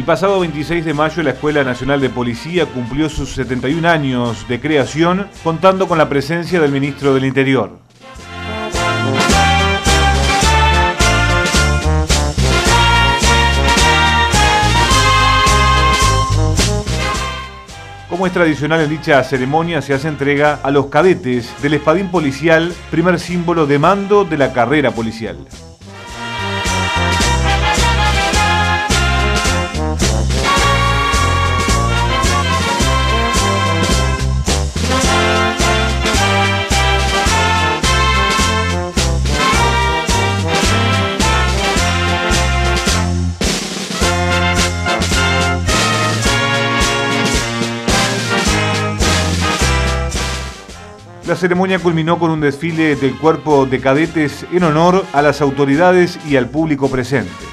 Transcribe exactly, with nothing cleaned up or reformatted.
pasado veintiséis de mayo la Escuela Nacional de Policía cumplió sus setenta y un años de creación, contando con la presencia del Ministro del Interior. Como es tradicional en dicha ceremonia, se hace entrega a los cadetes del espadín policial, primer símbolo de mando de la carrera policial. La ceremonia culminó con un desfile del cuerpo de cadetes en honor a las autoridades y al público presente.